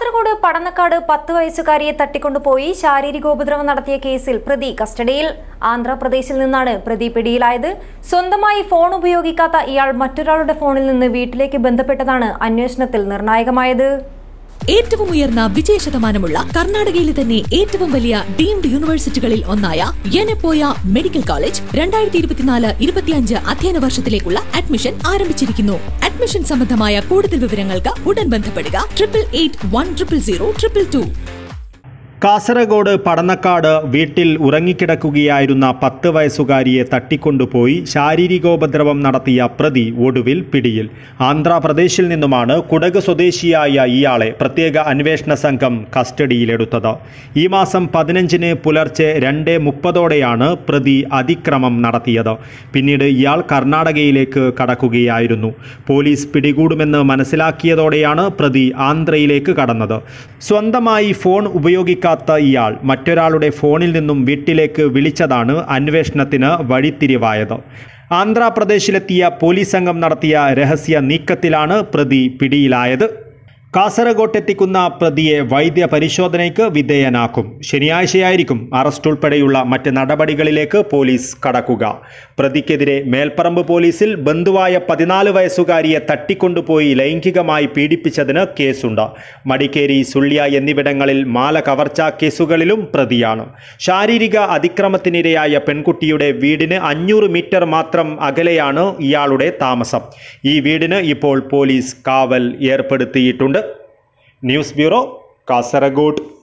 കാസർഗോഡ് പടന്നക്കാട് 10 വയസ്സുകാരിയെ തട്ടിക്കൊണ്ടുപോയി ശാരീരികോപദ്രവം നടത്തിയ കേസിൽ പ്രതി കസ്റ്റഡിയിൽ. ആന്ധ്രാപ്രദേശിൽ നിന്നാണ് പ്രതി പിടിയിലായത്. സ്വന്തമായി ഫോൺ ഉപയോഗിക്കാത്ത ഇയാൾ മറ്റൊരാളുടെ ഫോണിൽ നിന്ന് വീട്ടിലേക്ക് ബന്ധപ്പെട്ടതാണ് അന്വേഷണത്തിൽ നിർണായകമായത്. ഏറ്റവും ഉയർന്ന വിജയശതമാനമുള്ള കർണാടകയിലെ തന്നെ ഏറ്റവും വലിയ ഡീംഡ് യൂണിവേഴ്സിറ്റികളിൽ ഒന്നായ യെനപോയ മെഡിക്കൽ കോളേജ് 2024-25 അധ്യയന വർഷത്തിലേക്കുള്ള അഡ്മിഷൻ ആരംഭിച്ചിരിക്കുന്നു. അഡ്മിഷൻ സംബന്ധമായ കൂടുതൽ വിവരങ്ങൾക്ക് ഉടൻ ബന്ധപ്പെടുക 8881000222. കാസർഗോഡ് പടന്നക്കാട് വീട്ടിൽ ഉറങ്ങിക്കിടക്കുകയായിരുന്ന 10 വയസ്സുകാരിയെ തട്ടിക്കൊണ്ടുപോയി ശാരീരികോപദ്രവം നടത്തിയ പ്രതി ഒടുവിൽ പിടിയിൽ. ആന്ധ്രാപ്രദേശിൽ നിന്നുമാണ് കുടക് സ്വദേശിയായ ഇയാളെ പ്രത്യേക അന്വേഷണ സംഘം കസ്റ്റഡിയിലെടുത്തത്. ഈ മാസം 15-ന് പുലർച്ചെ 2:30 പ്രതി അതിക്രമം നടത്തിയത്. പിന്നീട് ഇയാൾ കർണാടകയിലേക്ക് കടക്കുകയായിരുന്നു. പോലീസ് പിടികൂടുമെന്ന് മനസ്സിലാക്കിയതോടെയാണ് പ്രതി ആന്ധ്രയിലേക്ക് കടന്നത്. സ്വന്തമായി ഫോൺ ഉപയോഗിക്കാൻ ഇയാൾ മറ്റൊരാളുടെ ഫോണിൽ നിന്നും വീട്ടിലേക്ക് വിളിച്ചതാണ് അന്വേഷണത്തിന് വഴിത്തിരിവായത്. ആന്ധ്രാപ്രദേശിലെത്തിയ പോലീസ് സംഘം നടത്തിയ രഹസ്യ നീക്കത്തിലാണ് പ്രതി പിടിയിലായത്. കാസർഗോട്ടെത്തിക്കുന്ന പ്രതിയെ വൈദ്യ പരിശോധനയ്ക്ക് വിധേയനാക്കും. ശനിയാഴ്ചയായിരിക്കും അറസ്റ്റ് ഉൾപ്പെടെയുള്ള മറ്റ് നടപടികളിലേക്ക് പോലീസ് കടക്കുക. പ്രതിക്കെതിരെ മേൽപ്പറമ്പ് പോലീസിൽ ബന്ധുവായ 14 വയസ്സുകാരിയെ തട്ടിക്കൊണ്ടുപോയി ലൈംഗികമായി പീഡിപ്പിച്ചതിന് കേസുണ്ട്. മടിക്കേരി, സുള്ളിയ എന്നിവിടങ്ങളിൽ മാല കവർച്ചാ കേസുകളിലും പ്രതിയാണ്. ശാരീരിക അതിക്രമത്തിനിരയായ പെൺകുട്ടിയുടെ വീടിന് 500 മീറ്റർ മാത്രം അകലെയാണ് ഇയാളുടെ താമസം. ഈ വീടിന് ഇപ്പോൾ പോലീസ് കാവൽ ഏർപ്പെടുത്തിയിട്ടുണ്ട്. News bureau, Kasaragod.